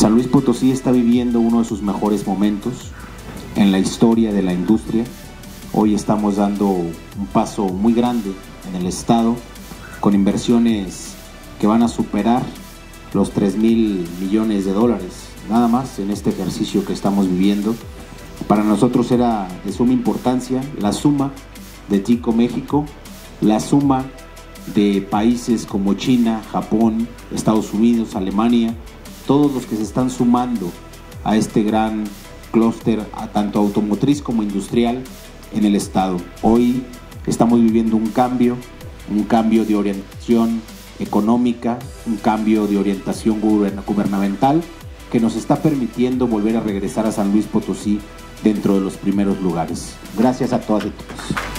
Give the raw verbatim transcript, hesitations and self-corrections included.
San Luis Potosí está viviendo uno de sus mejores momentos en la historia de la industria. Hoy estamos dando un paso muy grande en el estado con inversiones que van a superar los tres mil millones de dólares, nada más en este ejercicio que estamos viviendo. Para nosotros era de suma importancia la suma de Tico México, la suma de países como China, Japón, Estados Unidos, Alemania, todos los que se están sumando a este gran clúster, tanto automotriz como industrial en el estado. Hoy estamos viviendo un cambio, un cambio de orientación económica, un cambio de orientación gubernamental que nos está permitiendo volver a regresar a San Luis Potosí dentro de los primeros lugares. Gracias a todas y todos.